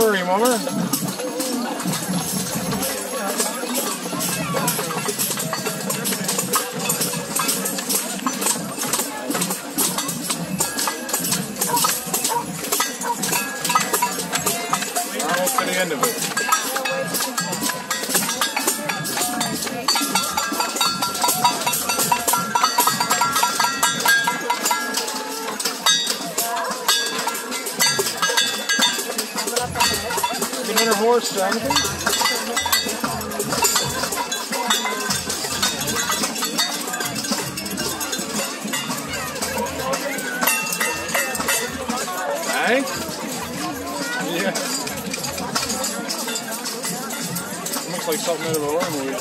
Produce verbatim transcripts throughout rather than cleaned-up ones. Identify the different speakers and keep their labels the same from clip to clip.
Speaker 1: furry, Mummer. Almost to the end of it. Another horse, Jonathan? Hey? Yeah. Looks like something out of a horror movie.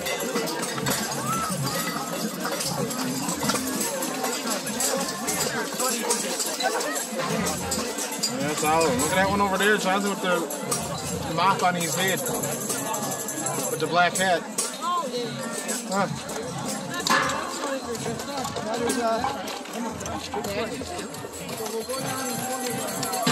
Speaker 1: Yeah, that's all of them. Look at that one over there, Jonathan, with the mop on his head with the black hat. Huh. There's, uh,